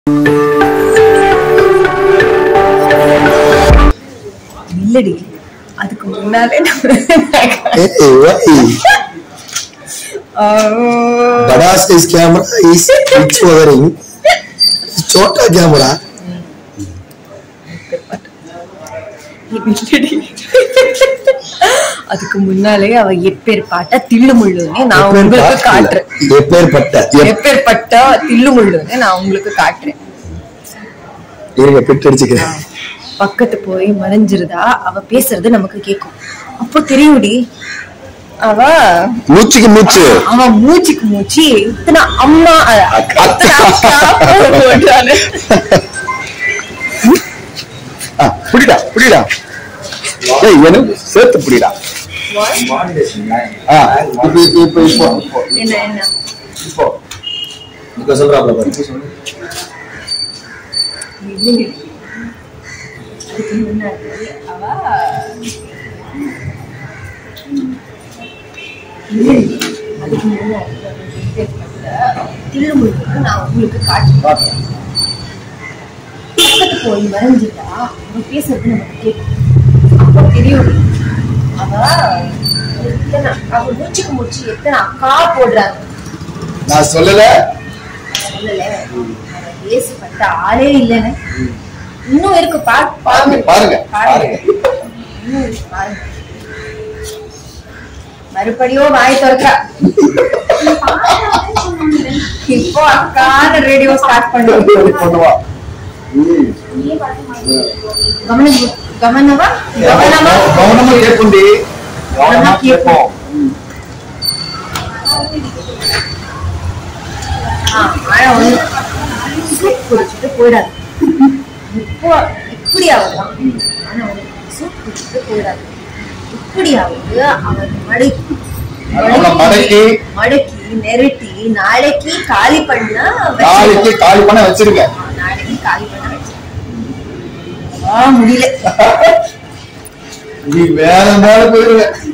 இல்லடி அதுக்கு முன்னாலே Dada's is camera is showing छोटा camera. அதுக்கு முன்னாலே அவ எப்பேற்பட்ட தில்லுமுள்ளுன்னு நான் உங்களுக்கு காட்டுறேன். எப்பேற்பட்ட தில்லுமுள்ளுன்னு நான் உங்களுக்கு காட்டுறேன். பக்கத்து போய் மறைஞ்சிருதா அவ பேசுறது நமக்கு கேக்கும். அப்போ தெரியும்டி அவ மூச்சுக்கு மூச்சு அவன் மூச்சுக்கு மூச்சு இத்தனை அம்மா புடிடா புடிடா எனக்கு சேர்த்து புடிடா. என்ன என்ன இப்போ சொல்றாப்ல பாரு. அதுக்கு முன்னாடி அவ அதுக்கு முன்னாடி தில்லுமுள்ளுக்கு நான் உங்களுக்கு காட்டுறேன். பக்கத்து போய் மறைஞ்சிட்டா அவ பேசுறது நமக்கு கேட்கும். அப்போ தெரியும் அவ மூச்சுக்கு மூச்சு எத்தனை அக்கா போடுறாங்க. நான் சொல்லல அவ பேசப்பட்ட ஆளே இல்லைன்னு இன்னும் இருக்கு. பாருங்க பாருங்க மறுபடியும் வாய் திறக்கா. இப்போ அக்கான ரேடியோ ஸ்டார்ட் பண்ணுவா. கவனமா கேட்போண்டி கவனமா கேட்போம். குடிச்சிட்டு போயிடாது. இப்போ இப்படியாவது சூப் குடிச்சிட்டு போயிடாது. இப்படியாவது அவன் மடக்கி நெருட்டி நாளைக்கு காலி பண்ண வச்சிருக்க. நாளைக்கு காலி பண்ண முடியல. நீ வேற மேல போயிருக்க.